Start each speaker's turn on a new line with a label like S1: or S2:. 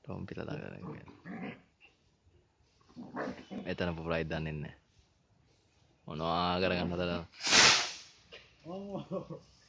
S1: ටොම්පිලා ළඟ එතන පුරයි දන්නේ නැහැ. මොනවා කරගන්නද?